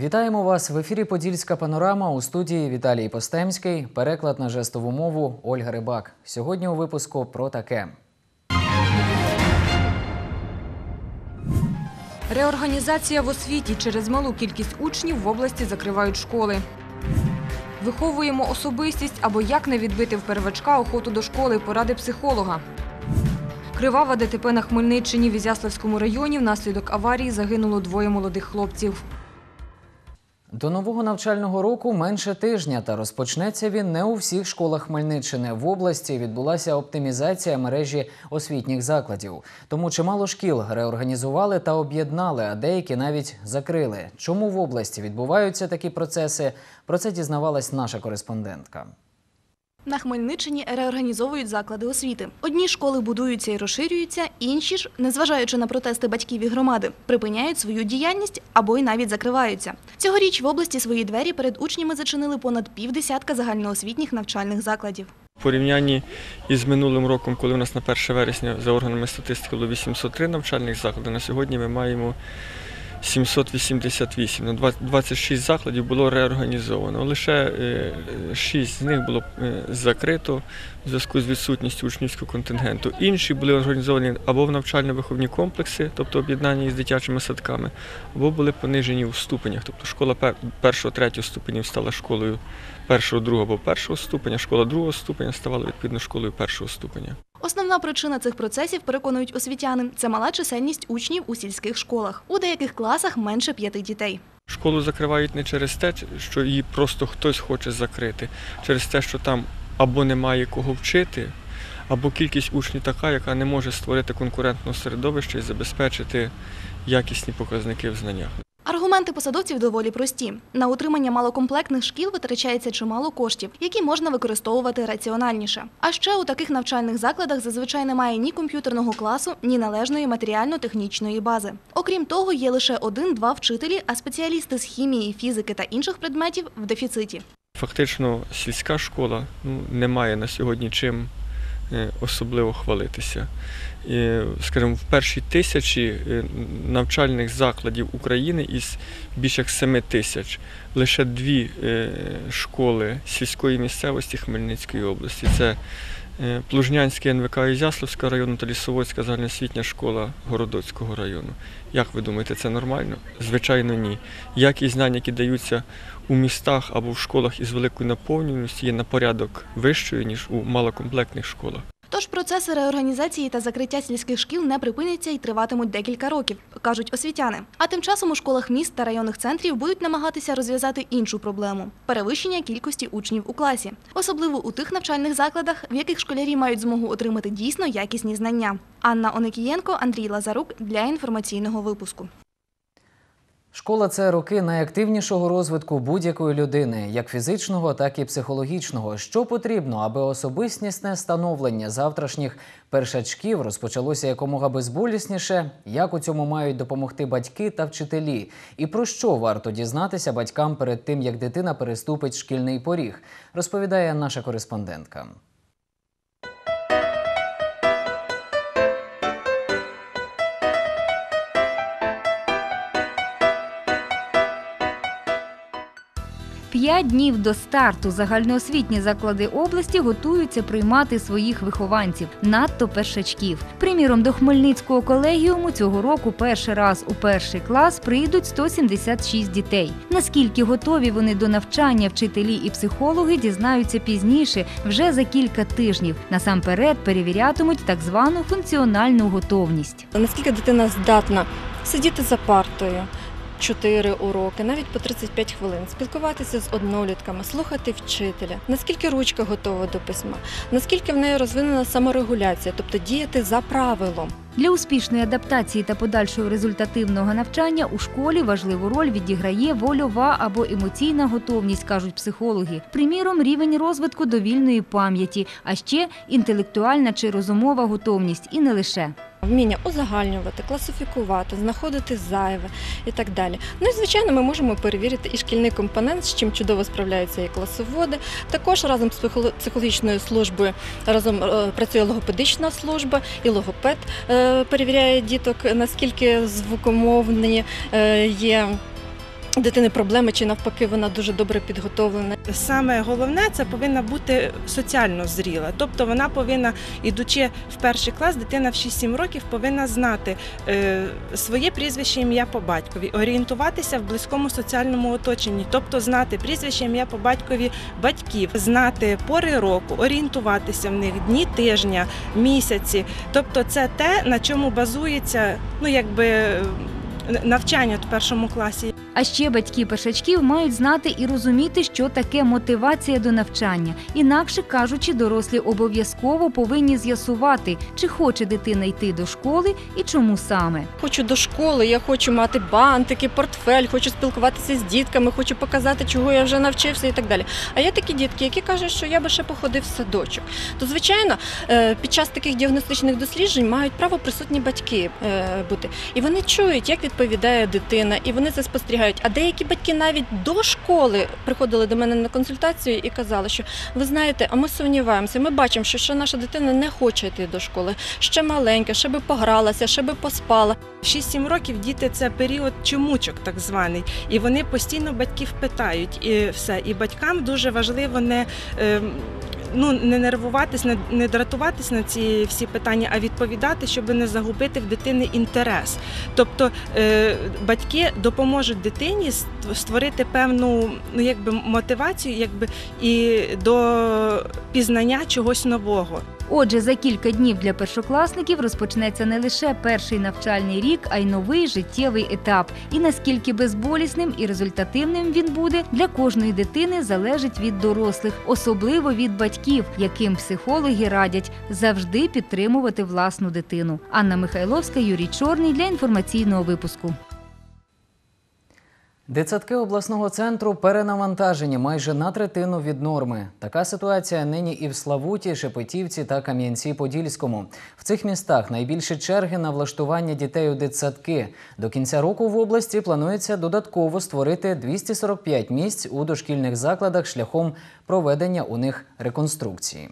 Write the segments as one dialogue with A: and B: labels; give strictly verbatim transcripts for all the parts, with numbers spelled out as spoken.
A: Вітаємо вас! В ефірі «Подільська панорама», у студії Віталій Постемський, переклад на жестову мову Ольга Рибак. Сьогодні у випуску про таке.
B: Реорганізація в освіті. Через малу кількість учнів в області закривають школи. Виховуємо особистість або як не відбити в первачка охоту до школи, поради психолога. Кривава ДТП на Хмельниччині. В Ізяславському районі внаслідок аварії загинуло двоє молодих хлопців.
A: До нового навчального року менше тижня, та розпочнеться він не у всіх школах Хмельниччини. В області відбулася оптимізація мережі освітніх закладів. Тому чимало шкіл реорганізували та об'єднали, а деякі навіть закрили. Чому в області відбуваються такі процеси? Про це дізнавалась наша кореспондентка.
C: На Хмельниччині реорганізовують заклади освіти. Одні школи будуються і розширюються, інші ж, незважаючи на протести батьків і громади, припиняють свою діяльність або й навіть закриваються. Цьогоріч в області свої двері перед учнями зачинили понад півдесятка загальноосвітніх навчальних закладів.
D: В порівнянні із минулим роком, коли у нас на перше вересня за органами статистики було вісімсот три навчальних заклади, на сьогодні ми маємо сімсот вісімдесят вісім. двадцять шість закладів було реорганізовано. Лише шість з них було закрито в зв'язку з відсутністю учнівського контингенту. Інші були організовані або в навчально-виховні комплекси, тобто об'єднані із дитячими садками, або були понижені у ступенях. Тобто школа першого-третього ступенів стала школою першого, другого або першого ступеня, школа другого ступеня ставала відповідно школою першого ступеня.
C: Основна причина цих процесів, переконують освітяни, це мала чисельність учнів у сільських школах. У деяких класах менше п'яти дітей.
D: Школу закривають не через те, що її просто хтось хоче закрити, через те, що там або немає кого вчити, або кількість учнів така, яка не може створити конкурентне середовище і забезпечити якісні показники в знаннях.
C: Аргументи посадовців доволі прості. На утримання малокомплектних шкіл витрачається чимало коштів, які можна використовувати раціональніше. А ще у таких навчальних закладах зазвичай немає ні комп'ютерного класу, ні належної матеріально-технічної бази. Окрім того, є лише один-два вчителі, а спеціалісти з хімії, фізики та інших предметів в дефіциті.
D: Фактично сільська школа ну, не має на сьогодні чим особливо хвалитися. І, скажімо, в першій тисячі навчальних закладів України із більш як семи тисяч лише дві школи сільської місцевості Хмельницької області. Це Плужнянський ен ве ка Ізяславського району та Лісоводська загальноосвітня школа Городоцького району. Як ви думаєте, це нормально? Звичайно, ні. Якість знань, які даються у містах або в школах із великою наповнюваністю, є на порядок вищою, ніж у малокомплектних школах.
C: Тож процеси реорганізації та закриття сільських шкіл не припиняться і триватимуть декілька років, кажуть освітяни. А тим часом у школах міст та районних центрів будуть намагатися розв'язати іншу проблему – перевищення кількості учнів у класі. Особливо у тих навчальних закладах, в яких школярі мають змогу отримати дійсно якісні знання. Анна Оникієнко, Андрій Лазарук для інформаційного випуску.
A: Школа – це роки найактивнішого розвитку будь-якої людини, як фізичного, так і психологічного. Що потрібно, аби особистісне становлення завтрашніх першачків розпочалося якомога безболісніше? Як у цьому мають допомогти батьки та вчителі? І про що варто дізнатися батькам перед тим, як дитина переступить шкільний поріг? Розповідає наша кореспондентка.
E: П'ять днів до старту загальноосвітні заклади області готуються приймати своїх вихованців, надто першачків. Приміром, до Хмельницького колегіуму цього року перший раз у перший клас прийдуть сто сімдесят шість дітей. Наскільки готові вони до навчання, вчителі і психологи дізнаються пізніше, вже за кілька тижнів. Насамперед перевірятимуть так звану функціональну готовність.
F: Наскільки дитина здатна сидіти за партою, чотири уроки, навіть по тридцять п'ять хвилин, спілкуватися з однолітками, слухати вчителя, наскільки ручка готова до письма, наскільки в неї розвинена саморегуляція, тобто діяти за правилом.
E: Для успішної адаптації та подальшого результативного навчання у школі важливу роль відіграє вольова або емоційна готовність, кажуть психологи. Приміром, рівень розвитку довільної пам'яті, а ще інтелектуальна чи розумова готовність і не лише.
F: Вміння узагальнювати, класифікувати, знаходити зайве і так далі. Ну і, звичайно, ми можемо перевірити і шкільний компонент, з чим чудово справляються і класоводи. Також разом з психологічною службою разом працює логопедична служба, і логопед перевіряє діток, наскільки звукомовні є дитини проблеми, чи навпаки вона дуже добре підготовлена.
G: Саме головне – це повинна бути соціально зріла. Тобто вона повинна, ідучи в перший клас, дитина в шість-сім років повинна знати е, своє прізвище, ім'я по батькові, орієнтуватися в близькому соціальному оточенні, тобто знати прізвище, ім'я по батькові батьків, знати пори року, орієнтуватися в них дні тижня, місяці. Тобто це те, на чому базується, ну, якби, навчання в першому класі.
E: А ще батьки першачків мають знати і розуміти, що таке мотивація до навчання. Інакше кажучи, дорослі обов'язково повинні з'ясувати, чи хоче дитина йти до школи і чому саме.
F: Хочу до школи, я хочу мати бантики, портфель, хочу спілкуватися з дітками, хочу показати, чого я вже навчився і так далі. А є такі дітки, які кажуть, що я би ще походив в садочок. То, звичайно, під час таких діагностичних досліджень мають право присутні батьки бути. І вони чують, як відповідає дитина, і вони це спостерігають. А деякі батьки навіть до школи приходили до мене на консультацію і казали, що ви знаєте, а ми сумніваємося, ми бачимо, що ще наша дитина не хоче йти до школи, ще маленька, ще би погралася, ще би поспала.
G: В шість-сім років діти – це період чомучок так званий, і вони постійно батьків питають, і все. І батькам дуже важливо не... Ну, не нервуватись, не, не дратуватись на ці всі питання, а відповідати, щоб не загубити в дитини інтерес. Тобто е, батьки допоможуть дитині створити певну, ну, якби, мотивацію, якби, і до пізнання чогось нового.
E: Отже, за кілька днів для першокласників розпочнеться не лише перший навчальний рік, а й новий життєвий етап. І наскільки безболісним і результативним він буде, для кожної дитини залежить від дорослих, особливо від батьків, яким психологи радять завжди підтримувати власну дитину. Анна Михайловська, Юрій Чорний для інформаційного випуску.
A: Дитсадки обласного центру перенавантажені майже на третину від норми. Така ситуація нині і в Славуті, Шепетівці та Кам'янці-Подільському. В цих містах найбільші черги на влаштування дітей у дитсадки. До кінця року в області планується додатково створити двісті сорок п'ять місць у дошкільних закладах шляхом проведення у них реконструкції.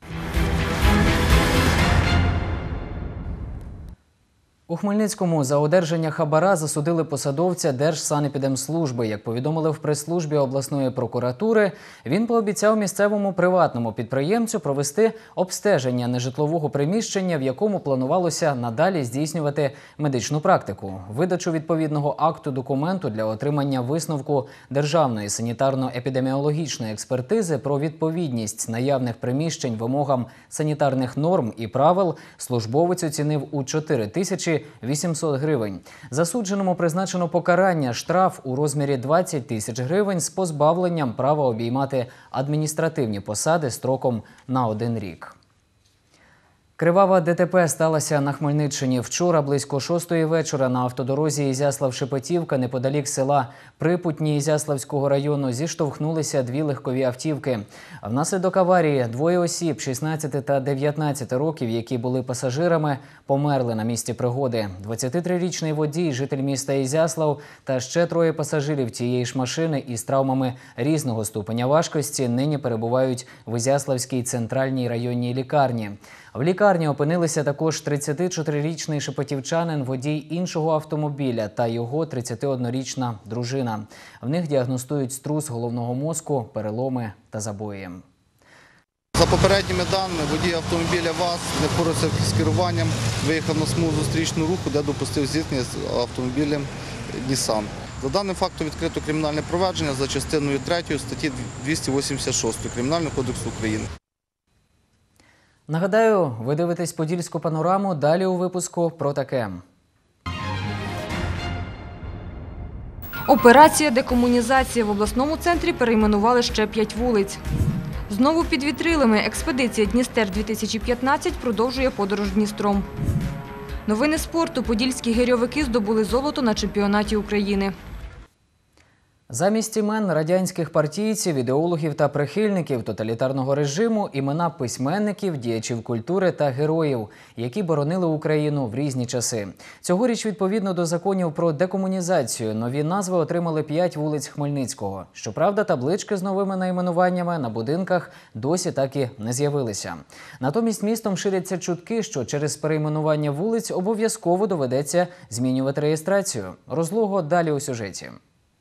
A: У Хмельницькому за одержання хабара засудили посадовця Держсанепідемслужби. Як повідомили в прес-службі обласної прокуратури, він пообіцяв місцевому приватному підприємцю провести обстеження нежитлового приміщення, в якому планувалося надалі здійснювати медичну практику. Видачу відповідного акту документу для отримання висновку Державної санітарно-епідеміологічної експертизи про відповідність наявних приміщень вимогам санітарних норм і правил службовець оцінив у чотири тисячі вісімсот гривень. Засудженому призначено покарання – штраф у розмірі двадцять тисяч гривень з позбавленням права обіймати адміністративні посади строком на один рік. Кривава ДТП сталася на Хмельниччині. Вчора близько шостої вечора на автодорозі Ізяслав-Шепетівка неподалік села Припутні Ізяславського району зіштовхнулися дві легкові автівки. Внаслідок аварії двоє осіб шістнадцяти та дев'ятнадцяти років, які були пасажирами, померли на місці пригоди. двадцятитрирічний водій, житель міста Ізяслав та ще троє пасажирів тієї ж машини із травмами різного ступеня важкості нині перебувають в Ізяславській центральній районній лікарні. В лікарні опинилися також тридцятичотирирічний шепетівчанин, водій іншого автомобіля та його тридцятиоднорічна дружина. В них діагностують струс головного мозку, переломи та забої.
H: За попередніми даними, водій автомобіля ВАЗ не впорався з керуванням, виїхав на смугу зустрічного руху, де допустив зіткнення з автомобілем Нісан. За даним фактом відкрито кримінальне провадження за частиною третьою статті двісті вісімдесят шість Кримінального кодексу України.
A: Нагадаю, ви дивитесь «Подільську панораму». Далі у випуску про таке.
B: Операція декомунізації. В обласному центрі перейменували ще п'ять вулиць. Знову під вітрилами. Експедиція «Дністер-дві тисячі п'ятнадцять» продовжує подорож Дністром. Новини спорту. Подільські гирьовики здобули золото на чемпіонаті України.
A: Замість імен радянських партійців, ідеологів та прихильників тоталітарного режиму – імена письменників, діячів культури та героїв, які боронили Україну в різні часи. Цьогоріч, відповідно до законів про декомунізацію, нові назви отримали п'ять вулиць Хмельницького. Щоправда, таблички з новими найменуваннями на будинках досі так і не з'явилися. Натомість містом ширяться чутки, що через перейменування вулиць обов'язково доведеться змінювати реєстрацію. Розлого далі у сюжеті.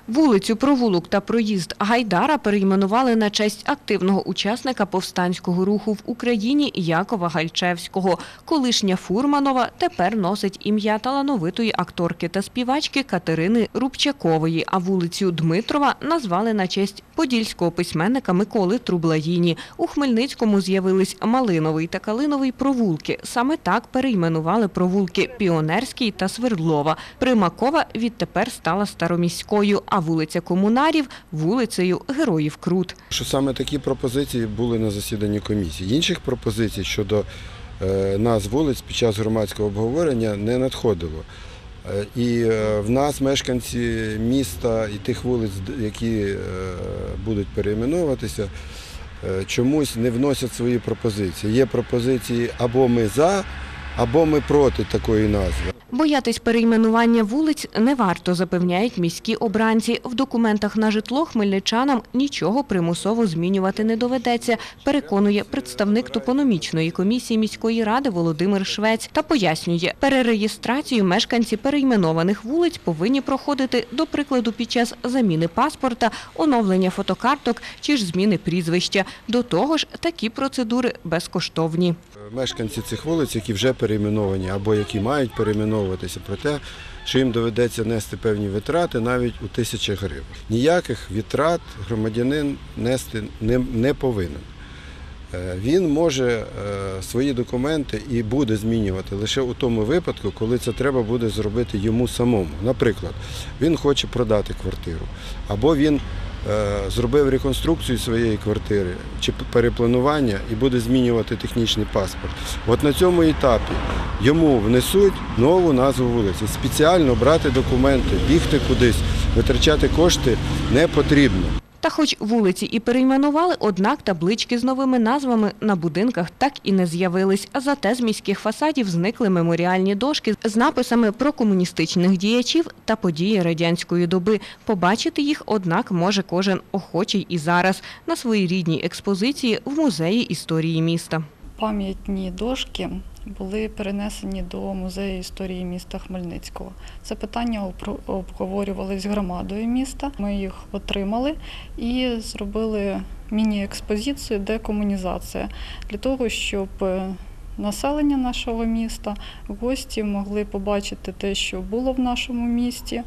I: Вулицю, провулок та проїзд Гайдара перейменували на честь активного учасника повстанського руху в Україні Якова Гальчевського. Колишня Фурманова тепер носить ім'я талановитої акторки та співачки Катерини Рубчакової, а вулицю Дмитрова назвали на честь подільського письменника Миколи Трублаїні. У Хмельницькому з'явились Малиновий та Калиновий провулки. Саме так перейменували провулки Піонерський та Свердлова. Примакова відтепер стала Староміською, а вулиця Комунарів – вулицею Героїв Крут.
J: Що саме такі пропозиції були на засіданні комісії. Інших пропозицій щодо е, назв вулиць під час громадського обговорення не надходило. Е, і е, в нас мешканці міста і тих вулиць, які е, будуть перейменовуватися, е, чомусь не вносять свої пропозиції. Є пропозиції або ми за, або ми проти такої назви.
I: Боятись перейменування вулиць не варто, запевняють міські обранці. В документах на житло хмельничанам нічого примусово змінювати не доведеться, переконує представник топономічної комісії міської ради Володимир Швець та пояснює, перереєстрацію мешканці перейменованих вулиць повинні проходити, до прикладу, під час заміни паспорта, оновлення фотокарток чи ж зміни прізвища. До того ж, такі процедури безкоштовні.
J: Мешканці цих вулиць, які вже перейменовані або які мають перейменовуватися, про те, що їм доведеться нести певні витрати навіть у тисячах гривень. Ніяких витрат громадянин нести не, не повинен. Він може свої документи і буде змінювати лише у тому випадку, коли це треба буде зробити йому самому. Наприклад, він хоче продати квартиру, або він зробив реконструкцію своєї квартири чи перепланування і буде змінювати технічний паспорт. От на цьому етапі йому внесуть нову назву вулиці. Спеціально брати документи, бігти кудись, витрачати кошти не потрібно.
I: Та хоч вулиці і перейменували, однак таблички з новими назвами на будинках так і не з'явились. Зате з міських фасадів зникли меморіальні дошки з написами про комуністичних діячів та події радянської доби. Побачити їх, однак, може кожен охочий і зараз на своїй рідній експозиції в Музеї історії міста.
K: Пам'ятні дошки були перенесені до Музею історії міста Хмельницького. Це питання обговорювалось з громадою міста. Ми їх отримали і зробили міні-експозицію «Декомунізація» для того, щоб населення нашого міста, гості могли побачити те, що було в нашому місті.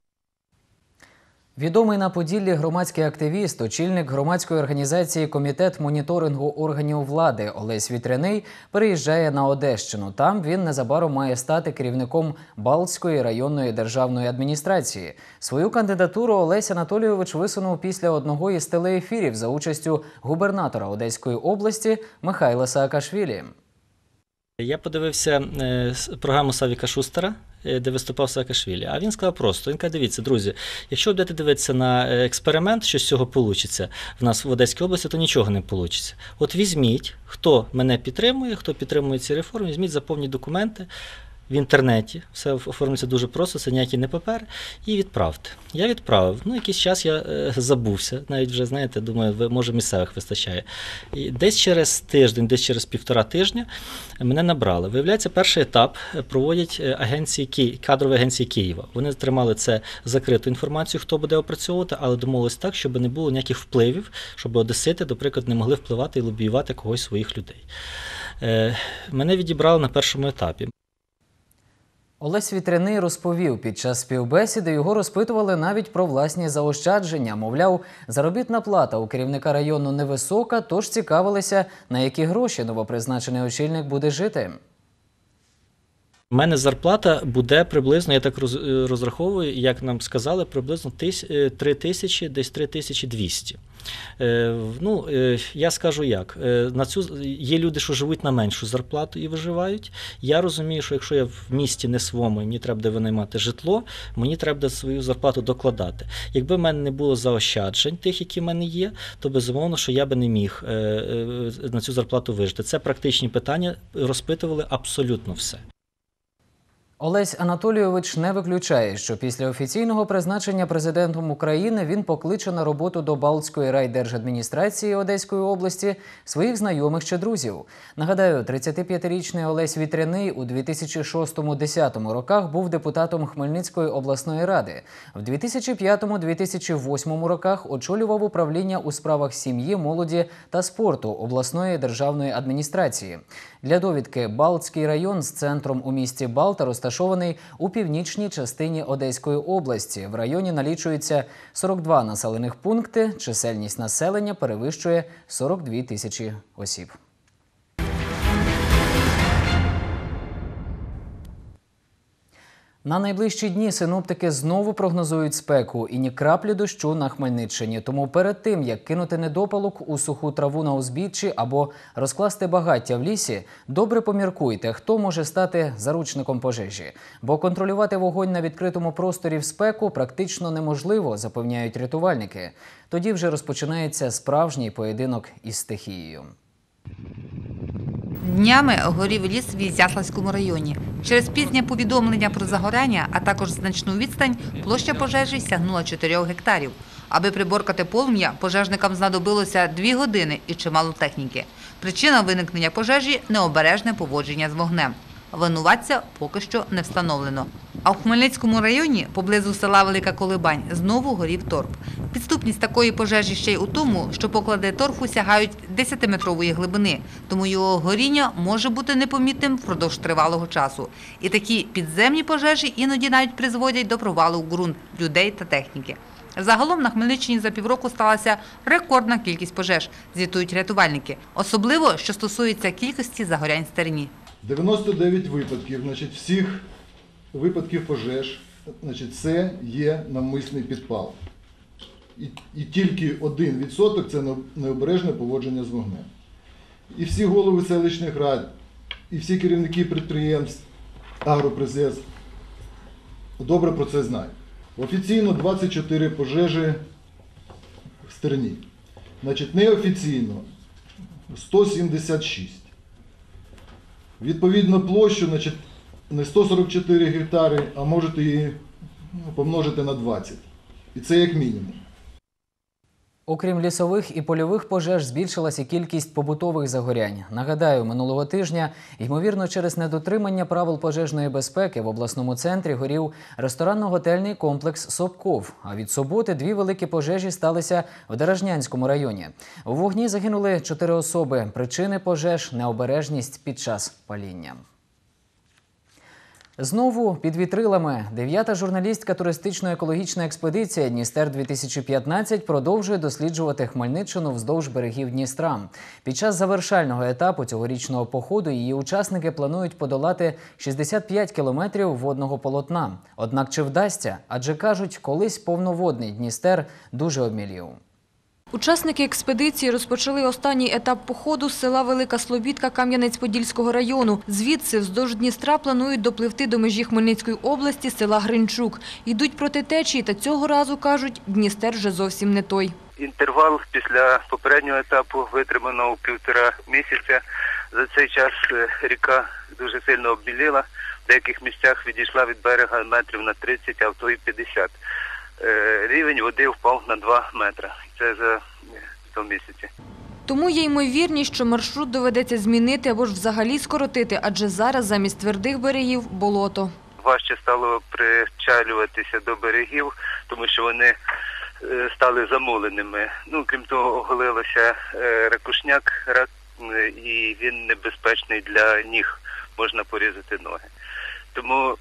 A: Відомий на Поділлі громадський активіст, очільник громадської організації «Комітет моніторингу органів влади» Олесь Вітряний переїжджає на Одещину. Там він незабаром має стати керівником Балтської районної державної адміністрації. Свою кандидатуру Олесь Анатолійович висунув після одного із телеефірів за участю губернатора Одеської області Михайла Саакашвілі.
L: Я подивився програму Савіка Шустера, де виступав Саакашвілі, а він сказав просто, він каже, дивіться, друзі, якщо будете дивитися на експеримент, що з цього вийде в нас в Одеській області, то нічого не вийде. От візьміть, хто мене підтримує, хто підтримує ці реформи, візьміть, заповніть документи в інтернеті, все оформиться дуже просто, це ніякі не папери, і відправте. Я відправив. Ну, якийсь час я е, забувся, навіть вже, знаєте, думаю, може місцевих вистачає. І десь через тиждень, десь через півтора тижня мене набрали. Виявляється, перший етап проводять агенції, Ки... кадрові агенції Києва. Вони тримали це закриту інформацію, хто буде опрацьовувати, але домовились так, щоб не було ніяких впливів, щоб одесити, наприклад, не могли впливати і лобіювати когось своїх людей. Е, мене відібрали на першому етапі.
A: Олесь Вітряний розповів, під час співбесіди його розпитували навіть про власні заощадження. Мовляв, заробітна плата у керівника району невисока, тож цікавилися, на які гроші новопризначений очільник буде жити.
L: У мене зарплата буде приблизно, я так розраховую, як нам сказали, приблизно три тисячі, десь три тисячі двісті. Ну, я скажу як, на цю, є люди, що живуть на меншу зарплату і виживають. Я розумію, що якщо я в місті не своєму, мені треба буде винаймати житло, мені треба буде свою зарплату докладати. Якби в мене не було заощаджень тих, які в мене є, то безумовно, що я би не міг на цю зарплату вижити. Це практичні питання, розпитували абсолютно все.
A: Олесь Анатолійович не виключає, що після офіційного призначення президентом України він покличе на роботу до Балтської райдержадміністрації Одеської області своїх знайомих чи друзів. Нагадаю, тридцятип'ятирічний Олесь Вітряний у дві тисячі шостому - дві тисячі десятому роках був депутатом Хмельницької обласної ради. В дві тисячі п'ятому - дві тисячі восьмому роках очолював управління у справах сім'ї, молоді та спорту обласної державної адміністрації. Для довідки, Балтський район з центром у місті Балта розташований у північній частині Одеської області. В районі налічується сорок два населених пункти, чисельність населення перевищує сорок дві тисячі осіб. На найближчі дні синоптики знову прогнозують спеку і ні краплі дощу на Хмельниччині. Тому перед тим, як кинути недопалок у суху траву на узбіччі або розкласти багаття в лісі, добре поміркуйте, хто може стати заручником пожежі. Бо контролювати вогонь на відкритому просторі в спеку практично неможливо, запевняють рятувальники. Тоді вже розпочинається справжній поєдинок із стихією.
M: Днями горів ліс в Ізяславському районі. Через пізнє повідомлення про загоряння, а також значну відстань, площа пожежі сягнула чотирьох гектарів. Аби приборкати полум'я, пожежникам знадобилося дві години і чимало техніки. Причина виникнення пожежі – необережне поводження з вогнем. Винуватця поки що не встановлено. А в Хмельницькому районі, поблизу села Велика Колибань, знову горів торф. Підступність такої пожежі ще й у тому, що поклади торфу сягають десятиметрової глибини, тому його горіння може бути непомітним впродовж тривалого часу. І такі підземні пожежі іноді навіть призводять до провалу в ґрунт людей та техніки. Загалом на Хмельниччині за півроку сталася рекордна кількість пожеж, звітують рятувальники. Особливо, що стосується кількості загорянь в старині.
N: дев'яносто дев'ять випадків, значить, всіх випадків пожеж, значить, це є навмисний підпал. І, і тільки один відсоток – це необережне поводження з вогнем. І всі голови селищних рад, і всі керівники підприємств Агропрезес добре про це знають. Офіційно двадцять чотири пожежі в стерні. Значить, неофіційно сто сімдесят шість. Відповідно площу, значить, не сто сорок чотири гектари, а можете її помножити на двадцять. І це як мінімум.
A: Окрім лісових і польових пожеж, збільшилася кількість побутових загорянь. Нагадаю, минулого тижня, ймовірно, через недотримання правил пожежної безпеки в обласному центрі горів ресторанно-готельний комплекс «Сопков». А від суботи дві великі пожежі сталися в Деражнянському районі. У вогні загинули чотири особи. Причини пожеж – необережність під час паління. Знову під вітрилами. Дев'ята журналістська туристично-екологічна експедиція «Дністер-дві тисячі п'ятнадцять» продовжує досліджувати Хмельниччину вздовж берегів Дністра. Під час завершального етапу цьогорічного походу її учасники планують подолати шістдесят п'ять кілометрів водного полотна. Однак чи вдасться? Адже, кажуть, колись повноводний Дністер дуже обмілів.
B: Учасники експедиції розпочали останній етап походу з села Велика Слобідка Кам'янець-Подільського району. Звідси вздовж Дністра планують допливти до межі Хмельницької області села Гринчук. Йдуть проти течії та цього разу, кажуть, Дністер вже зовсім не той.
O: Інтервал після попереднього етапу витримано у півтора місяця. За цей час ріка дуже сильно обміліла. В деяких місцях відійшла від берега метрів на тридцять, а в то й п'ятдесят. Рівень води впав на два метри. Це за два місяці.
B: Тому є ймовірність, що маршрут доведеться змінити або ж взагалі скоротити, адже зараз замість твердих берегів – болото.
O: Важче стало причалюватися до берегів, тому що вони стали замуленими. Ну, крім того, оголилося ракушняк, і він небезпечний для ніг, можна порізати ноги. Тому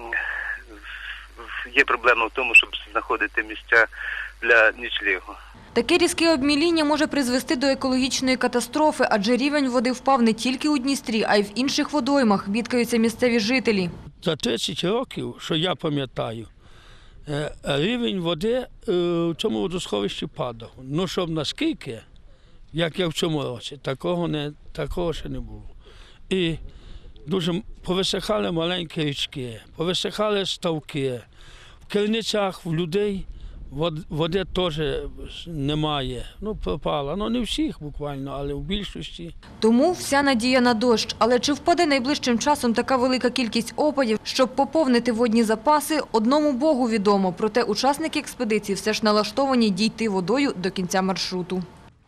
O: є проблема в тому, щоб знаходити місця для нічлігу.
B: Таке різке обміління може призвести до екологічної катастрофи, адже рівень води впав не тільки у Дністрі, а й в інших водоймах, бідкаються місцеві жителі.
P: За тридцять років, що я пам'ятаю, рівень води в цьому водосховищі падав. Ну, щоб наскільки, як я в цьому році, такого, не, такого ще не було. І дуже повисихали маленькі річки, повисихали ставки. В криницях в людей Вод- Води теж немає. Ну, попало. Ну, не всіх буквально, але в більшості.
B: Тому вся надія на дощ. Але чи впаде найближчим часом така велика кількість опадів, щоб поповнити водні запаси, одному Богу відомо. Проте учасники експедиції все ж налаштовані дійти водою до кінця маршруту.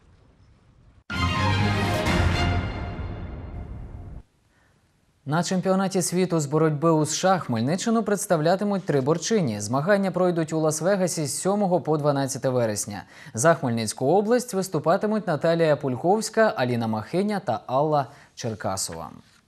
A: На чемпіонаті світу з боротьби у США Хмельниччину представлятимуть три борчині. Змагання пройдуть у Лас-Вегасі з сьомого по дванадцяте вересня. За Хмельницьку область виступатимуть Наталія Пульковська, Аліна Махиня та Алла Черкасова.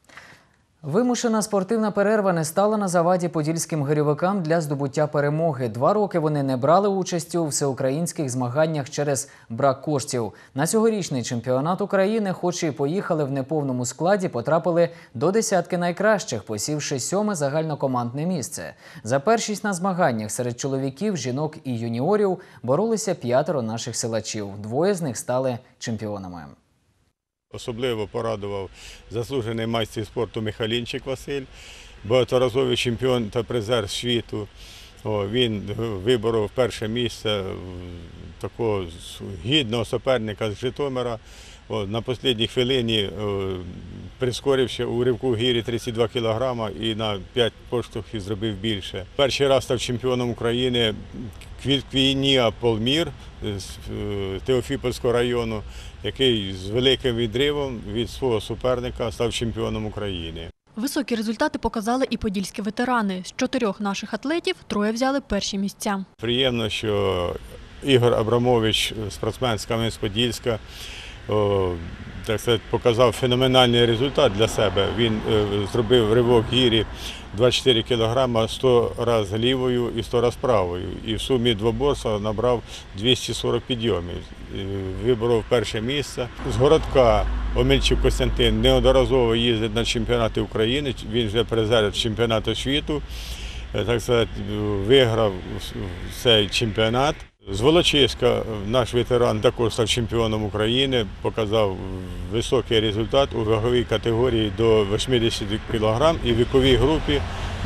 A: Вимушена спортивна перерва не стала на заваді подільським гирьовикам для здобуття перемоги. Два роки вони не брали участі у всеукраїнських змаганнях через брак коштів. На цьогорічний чемпіонат України, хоч і поїхали в неповному складі, потрапили до десятки найкращих, посівши сьоме загальнокомандне місце. За першість на змаганнях серед чоловіків, жінок і юніорів боролися п'ятеро наших силачів. Двоє з них стали чемпіонами.
Q: Особливо порадував заслужений майстер спорту Михалінчик Василь, багаторазовий чемпіон та призер світу. О, він виборов перше місце такого гідного суперника з Житомира. О, на останній хвилині о, прискорився у ривку гірі тридцять два кілограми і на п'ять поштовхів зробив більше. Перший раз став чемпіоном України Квітнія Полмір з Теофіпольського району, який з великим відривом від свого суперника став чемпіоном України.
R: Високі результати показали і подільські ветерани. З чотирьох наших атлетів троє взяли перші місця.
Q: Приємно, що Ігор Абрамович, спортсмен з Кам'янець-Подільська, о, так сказати, показав феноменальний результат для себе. Він е, зробив ривок гірі двадцять чотири кілограми, сто разів лівою і сто разів правою. І в сумі двоборства набрав двісті сорок підйомів. Виборов перше місце. З городка Омельчук Костянтин неодноразово їздить на чемпіонати України. Він вже призер чемпіонату світу. Так сказати, виграв цей чемпіонат. З Волочиська наш ветеран також став чемпіоном України, показав високий результат у ваговій категорії до вісімдесят кілограмів і в віковій групі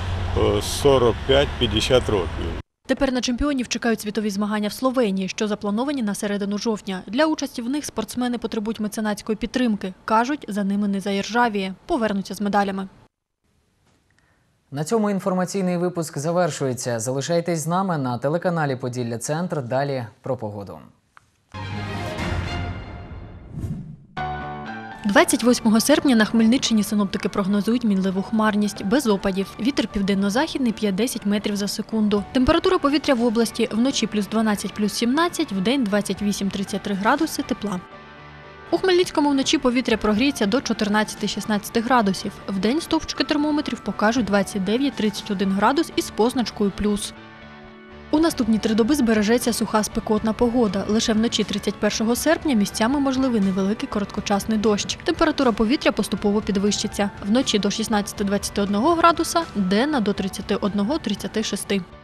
Q: сорок п'ять - п'ятдесят років.
R: Тепер на чемпіонів чекають світові змагання в Словенії, що заплановані на середину жовтня. Для участі в них спортсмени потребують меценатської підтримки. Кажуть, за ними не заіржавіє. Повернуться з медалями.
A: На цьому інформаційний випуск завершується. Залишайтесь з нами на телеканалі «Поділля Центр». Далі про погоду.
R: двадцять восьмого серпня на Хмельниччині синоптики прогнозують мінливу хмарність, без опадів. Вітер південно-західний п'ять-десять метрів за секунду. Температура повітря в області вночі плюс дванадцять, плюс сімнадцять, вдень двадцять вісім - тридцять три градуси тепла. У Хмельницькому вночі повітря прогріється до чотирнадцять - шістнадцять градусів. Вдень стовпчики термометрів покажуть двадцять дев'ять - тридцять один градус із позначкою плюс. У наступні три доби збережеться суха спекотна погода. Лише вночі тридцять першого серпня місцями можливий невеликий короткочасний дощ. Температура повітря поступово підвищиться. Вночі до шістнадцять - двадцять один градуса, денна до тридцять один - тридцять шість.